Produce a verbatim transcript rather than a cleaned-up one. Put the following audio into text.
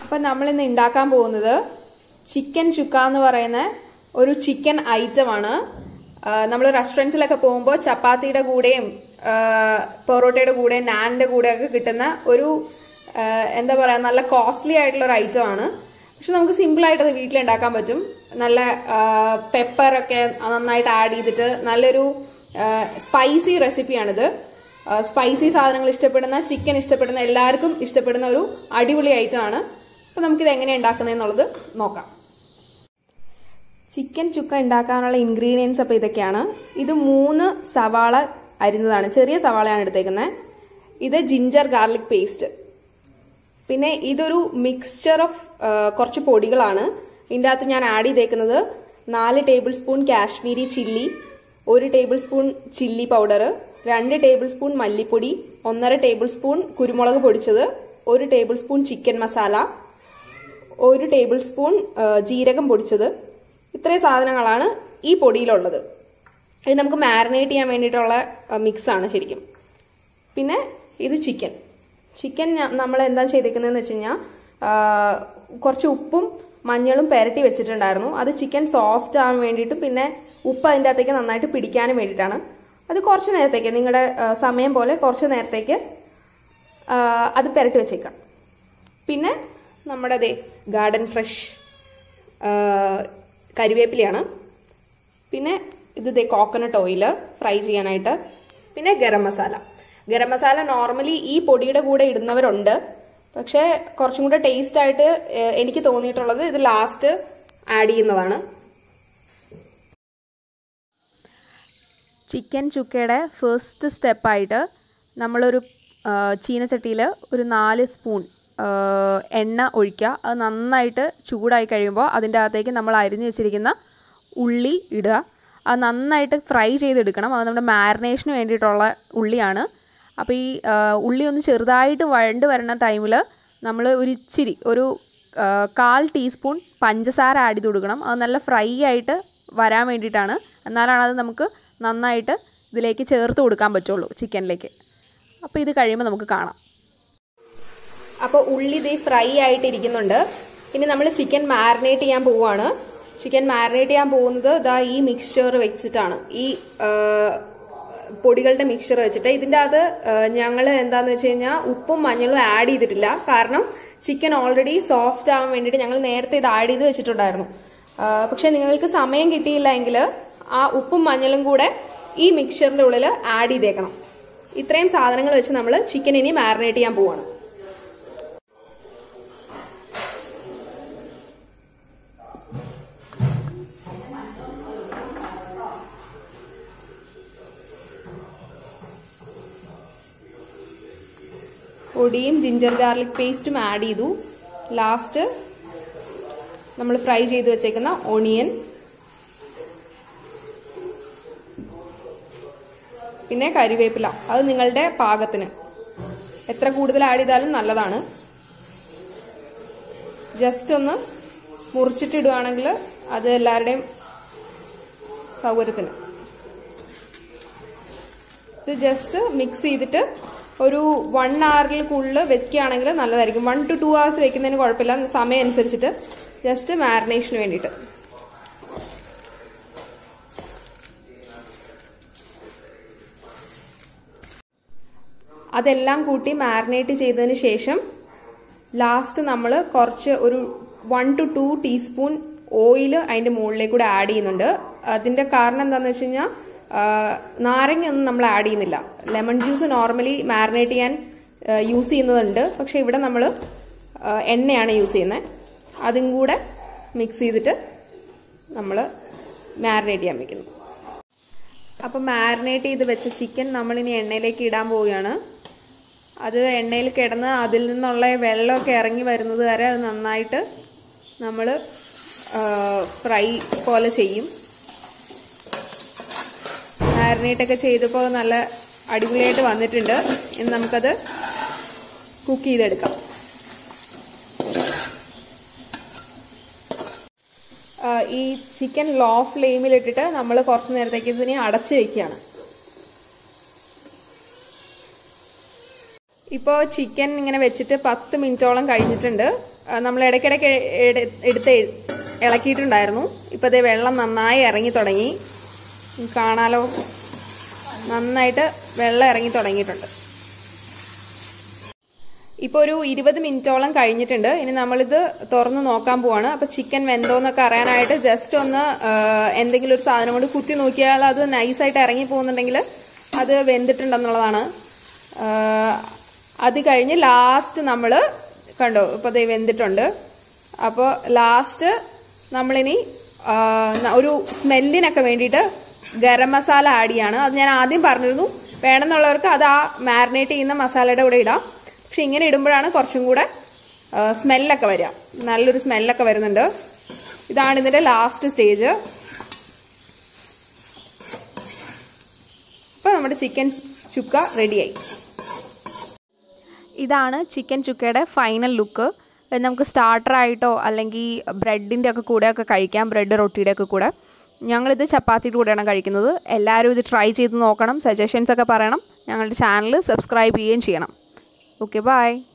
അപ്പം നമ്മളിന്ന് ഉണ്ടാക്കാൻ പോകുന്നത് ചിക്കൻ ചുക്ക എന്ന് പറയുന്ന ഒരു ചിക്കൻ ഐറ്റമാണ്. നമ്മൾ റെസ്റ്റോറൻറ്റ്സിലൊക്കെ പോകുമ്പോൾ ചപ്പാത്തിയുടെ കൂടെയും പൊറോട്ടയുടെ കൂടെയും നാനിന്റെ കൂടെയൊക്കെ കിട്ടുന്ന ഒരു എന്താ പറയുക നല്ല കോസ്റ്റ്ലി ആയിട്ടുള്ള ഒരു ഐറ്റമാണ്. പക്ഷെ നമുക്ക് സിമ്പിൾ ആയിട്ട് അത് വീട്ടിൽ ഉണ്ടാക്കാൻ പറ്റും. നല്ല പെപ്പറൊക്കെ നന്നായിട്ട് ആഡ് ചെയ്തിട്ട് നല്ലൊരു സ്പൈസി റെസിപ്പിയാണിത്. സ്പൈസി സാധനങ്ങൾ ഇഷ്ടപ്പെടുന്ന, ചിക്കൻ ഇഷ്ടപ്പെടുന്ന എല്ലാവർക്കും ഇഷ്ടപ്പെടുന്ന ഒരു അടിപൊളി ഐറ്റമാണ്. അപ്പൊ നമുക്കിത് എങ്ങനെ ഉണ്ടാക്കുന്നതെന്നുള്ളത് നോക്കാം. ചിക്കൻ ചുക്ക ഉണ്ടാക്കാനുള്ള ഇൻഗ്രീഡിയൻസ് അപ്പോൾ ഇതൊക്കെയാണ്. ഇത് മൂന്ന് സവാള അരിഞ്ഞതാണ്, ചെറിയ സവാളയാണ് എടുത്തേക്കുന്നത്. ഇത് ജിഞ്ചർ ഗാർലിക് പേസ്റ്റ്. പിന്നെ ഇതൊരു മിക്സ്ചർ ഓഫ് കുറച്ച് പൊടികളാണ്. ഇതിൻ്റെ അകത്ത് ഞാൻ ആഡ് ചെയ്തേക്കുന്നത് നാല് ടേബിൾ സ്പൂൺ കാശ്മീരി ചില്ലി, ഒരു ടേബിൾ സ്പൂൺ ചില്ലി പൗഡർ, രണ്ട് ടേബിൾ സ്പൂൺ മല്ലിപ്പൊടി, ഒന്നര ടേബിൾ സ്പൂൺ കുരുമുളക് പൊടിച്ചത്, ഒരു ടേബിൾ സ്പൂൺ ചിക്കൻ മസാല, ഒരു ടേബിൾ സ്പൂൺ ജീരകം പൊടിച്ചത്. ഇത്രയും സാധനങ്ങളാണ് ഈ പൊടിയിലുള്ളത്. ഇത് നമുക്ക് മാരിനേറ്റ് ചെയ്യാൻ വേണ്ടിയിട്ടുള്ള മിക്സ് ആണ് ശരിക്കും. പിന്നെ ഇത് ചിക്കൻ ചിക്കൻ നമ്മൾ എന്താ ചെയ്തേക്കുന്നതെന്ന് വെച്ച് കഴിഞ്ഞാൽ കുറച്ച് ഉപ്പും മഞ്ഞളും പെരട്ടി വെച്ചിട്ടുണ്ടായിരുന്നു. അത് ചിക്കൻ സോഫ്റ്റ് ആവാൻ വേണ്ടിയിട്ടും പിന്നെ ഉപ്പ് അതിൻ്റെ അകത്തേക്ക് നന്നായിട്ട് പിടിക്കാനും വേണ്ടിയിട്ടാണ്. അത് കുറച്ച് നേരത്തേക്ക് നിങ്ങളുടെ സമയം പോലെ കുറച്ച് നേരത്തേക്ക് അത് പെരട്ടി വെച്ചേക്കാം. പിന്നെ നമ്മുടെ ദേ ഗാർഡൻ ഫ്രഷ് കരിവേപ്പിലയാണ്. പിന്നെ ഇത് ദേ കോക്കനട്ട് ഓയിൽ ഫ്രൈ ചെയ്യാനായിട്ട്. പിന്നെ ഗരം മസാല. ഗരം മസാല നോർമലി ഈ പൊടിയുടെ കൂടെ ഇടുന്നവരുണ്ട്, പക്ഷെ കുറച്ചും കൂടെ ടേസ്റ്റ് ആയിട്ട് എനിക്ക് തോന്നിയിട്ടുള്ളത് ഇത് ലാസ്റ്റ് ആഡ് ചെയ്യുന്നതാണ്. ചിക്കൻ ചുക്കയുടെ ഫസ്റ്റ് സ്റ്റെപ്പായിട്ട് നമ്മളൊരു ചീനച്ചട്ടിയിൽ ഒരു നാല് സ്പൂൺ എണ്ണ ഒഴിക്കുക. അത് നന്നായിട്ട് ചൂടായി കഴിയുമ്പോൾ അതിൻ്റെ അകത്തേക്ക് നമ്മൾ അരിഞ്ഞു വെച്ചിരിക്കുന്ന ഉള്ളി ഇടുക. അത് നന്നായിട്ട് ഫ്രൈ ചെയ്തെടുക്കണം. അത് നമ്മുടെ മാരിനേഷന് വേണ്ടിയിട്ടുള്ള ഉള്ളിയാണ്. അപ്പോൾ ഈ ഉള്ളി ഒന്ന് ചെറുതായിട്ട് വഴണ്ട് വരുന്ന ടൈമിൽ നമ്മൾ ഒരു ഇച്ചിരി ഒരു കാൽ ടീസ്പൂൺ പഞ്ചസാര ആഡ് ചെയ്ത് കൊടുക്കണം. അത് നല്ല ഫ്രൈ ആയിട്ട് വരാൻ വേണ്ടിയിട്ടാണ്. എന്നാലാണ് അത് നമുക്ക് നന്നായിട്ട് ഇതിലേക്ക് ചേർത്ത് കൊടുക്കാൻ പറ്റുള്ളൂ ചിക്കനിലേക്ക്. അപ്പോൾ ഇത് കഴിയുമ്പോൾ നമുക്ക് കാണാം. അപ്പോൾ ഉള്ളി ഇത് ഫ്രൈ ആയിട്ടിരിക്കുന്നുണ്ട്. ഇനി നമ്മൾ ചിക്കൻ മാരിനേറ്റ് ചെയ്യാൻ പോവുകയാണ്. ചിക്കൻ മാരിനേറ്റ് ചെയ്യാൻ പോകുന്നത് ഇതാ ഈ മിക്സ്ചർ വെച്ചിട്ടാണ്, ഈ പൊടികളുടെ മിക്സ്ചർ വെച്ചിട്ട്. ഇതിൻ്റെ അത് ഞങ്ങൾ എന്താണെന്ന് വെച്ച് കഴിഞ്ഞാൽ ഉപ്പും മഞ്ഞളും ആഡ് ചെയ്തിട്ടില്ല. കാരണം ചിക്കൻ ഓൾറെഡി സോഫ്റ്റ് ആവാൻ വേണ്ടിയിട്ട് ഞങ്ങൾ നേരത്തെ ഇത് ആഡ് ചെയ്ത് വെച്ചിട്ടുണ്ടായിരുന്നു. പക്ഷെ നിങ്ങൾക്ക് സമയം കിട്ടിയില്ല എങ്കിൽ ആ ഉപ്പും മഞ്ഞളും കൂടെ ഈ മിക്സ്ചറിൻ്റെ ഉള്ളിൽ ആഡ് ചെയ്തേക്കണം. ഇത്രയും സാധനങ്ങൾ വെച്ച് നമ്മൾ ചിക്കൻ ഇനി മാരിനേറ്റ് ചെയ്യാൻ പോവുകയാണ്. പൊടിയും ജിഞ്ചർ ഗാർലിക് പേസ്റ്റും ആഡ് ചെയ്തു. ലാസ്റ്റ് നമ്മൾ ഫ്രൈ ചെയ്ത് വെച്ചേക്കുന്ന ഓണിയൻ, പിന്നെ കരിവേപ്പില. അത് നിങ്ങളുടെ പാകത്തിന് എത്ര കൂടുതൽ ആഡ് ചെയ്താലും നല്ലതാണ്. ജസ്റ്റ് ഒന്ന് മുറിച്ചിട്ടിടുകയാണെങ്കിൽ അത് എല്ലാവരുടെയും സൗകര്യത്തിന്. ഇത് ജസ്റ്റ് മിക്സ് ചെയ്തിട്ട് ഒരു വൺ അവറിൽ കൂടുതൽ വെക്കുകയാണെങ്കിൽ നല്ലതായിരിക്കും. വൺ ടു ടു അവേഴ്സ് വെക്കുന്നതിന് കുഴപ്പമില്ല, സമയം അനുസരിച്ചിട്ട്. ജസ്റ്റ് മാരിനേഷന് വേണ്ടിയിട്ട്. അതെല്ലാം കൂട്ടി മാരിനേറ്റ് ചെയ്തതിന് ശേഷം ലാസ്റ്റ് നമ്മൾ കുറച്ച് ഒരു one two two teaspoon oil അതിന്റെ മുകളിലേക്ക് കൂടെ ആഡ് ചെയ്യുന്നുണ്ട്. അതിന്റെ കാരണം എന്താണെന്ന് വെച്ച് കഴിഞ്ഞാൽ നാരങ്ങ ഒന്നും നമ്മൾ ആഡ് ചെയ്യുന്നില്ല. ലെമൺ ജ്യൂസ് നോർമലി മാരിനേറ്റ് ചെയ്യാൻ യൂസ് ചെയ്യുന്നതുണ്ട്, പക്ഷെ ഇവിടെ നമ്മൾ എണ്ണയാണ് യൂസ് ചെയ്യുന്നത്. അതും കൂടെ മിക്സ് ചെയ്തിട്ട് നമ്മൾ മാരിനേറ്റ് ചെയ്യാൻ വെക്കുന്നു. അപ്പം മാരിനേറ്റ് ചെയ്ത് വെച്ച ചിക്കൻ നമ്മളിനി എണ്ണയിലേക്ക് ഇടാൻ പോവുകയാണ്. അത് എണ്ണയിൽ കിടന്ന് അതിൽ നിന്നുള്ള വെള്ളമൊക്കെ ഇറങ്ങി വരുന്നത് വരെ അത് നന്നായിട്ട് നമ്മൾ ഫ്രൈ പോലെ ചെയ്യും. മാരിനേറ്റ് ഒക്കെ ചെയ്തപ്പോൾ നല്ല അടിപൊളിയായിട്ട് വന്നിട്ടുണ്ട്. ഇനി നമുക്കത് കുക്ക് ചെയ്തെടുക്കാം. ഈ ചിക്കൻ ലോ ഫ്ലെയിമിലിട്ടിട്ട് നമ്മൾ കുറച്ച് നേരത്തേക്ക് ഇതിനെ അടച്ചു വെക്കുകയാണ്. ഇപ്പോൾ ചിക്കൻ ഇങ്ങനെ വെച്ചിട്ട് പത്ത് മിനിറ്റോളം കഴിഞ്ഞിട്ടുണ്ട്. നമ്മൾ ഇടയ്ക്കിടയ്ക്ക് എടുത്ത് ഇളക്കിയിട്ടുണ്ടായിരുന്നു. ഇപ്പോൾ അതേ വെള്ളം നന്നായി ഇറങ്ങി തുടങ്ങി. കാണാലോ, നന്നായിട്ട് വെള്ളം ഇറങ്ങി തുടങ്ങിയിട്ടുണ്ട്. ഇപ്പോൾ ഒരു ഇരുപത് മിനിറ്റോളം കഴിഞ്ഞിട്ടുണ്ട്. ഇനി നമ്മളിത് തുറന്ന് നോക്കാൻ പോവാണ്. അപ്പോൾ ചിക്കൻ വെന്തോന്നൊക്കെ അറിയാനായിട്ട് ജസ്റ്റ് ഒന്ന് എന്തെങ്കിലും ഒരു സാധനം കൊണ്ട് കുത്തി നോക്കിയാൽ അത് നൈസായിട്ട് ഇറങ്ങി പോകുന്നുണ്ടെങ്കിൽ അത് വെന്തിട്ടുണ്ടെന്നുള്ളതാണ്. അത് കഴിഞ്ഞ് ലാസ്റ്റ് നമ്മൾ കണ്ടോ, ഇപ്പോൾ അത് വെന്തിട്ടുണ്ട്. അപ്പോൾ ലാസ്റ്റ് നമ്മളിനി ഒരു സ്മെല്ലിനൊക്കെ വേണ്ടിയിട്ട് ഗരം മസാല ആഡ് ചെയ്യാണ്. അത് ഞാൻ ആദ്യം പറഞ്ഞിരുന്നു, വേണമെന്നുള്ളവർക്ക് അത് ആ മാരിനേറ്റ് ചെയ്യുന്ന മസാലയുടെ കൂടെ ഇടാം. പക്ഷെ ഇങ്ങനെ ഇടുമ്പോഴാണ് കുറച്ചും കൂടെ സ്മെല്ലൊക്കെ വരിക. നല്ലൊരു സ്മെല്ലൊക്കെ വരുന്നുണ്ട്. ഇതാണ് ഇതിന്റെ ലാസ്റ്റ് സ്റ്റേജ്. അപ്പോൾ നമ്മുടെ ചിക്കൻ ചുക്ക റെഡിയായി. ഇതാണ് ചിക്കൻ ചുക്കയുടെ ഫൈനൽ ലുക്ക്. നമുക്ക് സ്റ്റാർട്ടറായിട്ടോ അല്ലെങ്കിൽ ബ്രെഡിൻ്റെ ഒക്കെ കൂടെയൊക്കെ കഴിക്കാം, ബ്രെഡ് റൊട്ടിയുടെ ഒക്കെ കൂടെ. ഞങ്ങളിത് ചപ്പാത്തിയുടെ കൂടെയാണ് കഴിക്കുന്നത്. എല്ലാവരും ഇത് ട്രൈ ചെയ്ത് നോക്കണം, സജഷൻസ് ഒക്കെ പറയണം. ഞങ്ങളുടെ ചാനൽ സബ്സ്ക്രൈബ് ചെയ്യുകയും ചെയ്യണം. Okay, bye.